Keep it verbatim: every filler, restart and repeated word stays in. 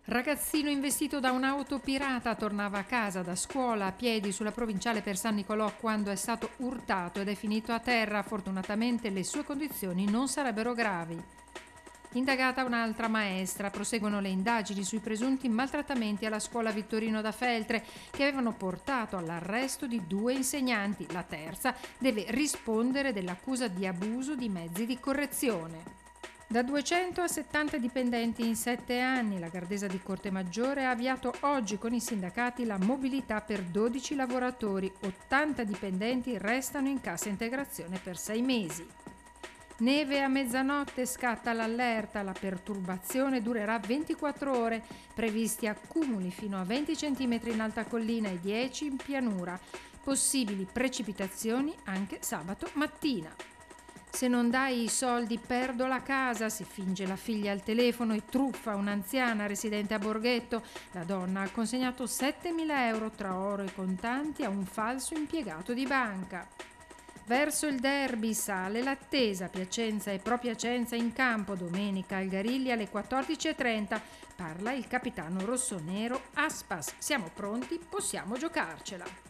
Ragazzino investito da un'auto pirata tornava a casa da scuola a piedi sulla provinciale per San Nicolò quando è stato urtato ed è finito a terra. Fortunatamente le sue condizioni non sarebbero gravi. Indagata un'altra maestra, proseguono le indagini sui presunti maltrattamenti alla scuola Vittorino da Feltre che avevano portato all'arresto di due insegnanti. La terza deve rispondere dell'accusa di abuso di mezzi di correzione. Da duecento a settanta dipendenti in sette anni, la Gardesa di Cortemaggiore ha avviato oggi con i sindacati la mobilità per dodici lavoratori. ottanta dipendenti restano in cassa integrazione per sei mesi. Neve a mezzanotte, scatta l'allerta, la perturbazione durerà ventiquattro ore, previsti accumuli fino a venti centimetri in alta collina e dieci in pianura, possibili precipitazioni anche sabato mattina. Se non dai i soldi perdo la casa, si finge la figlia al telefono e truffa un'anziana residente a Borghetto. La donna ha consegnato settemila euro tra oro e contanti a un falso impiegato di banca. Verso il derby sale l'attesa, Piacenza e Pro Piacenza in campo, domenica al Garilli alle quattordici e trenta. Parla il capitano rossonero Aspas. Siamo pronti, possiamo giocarcela.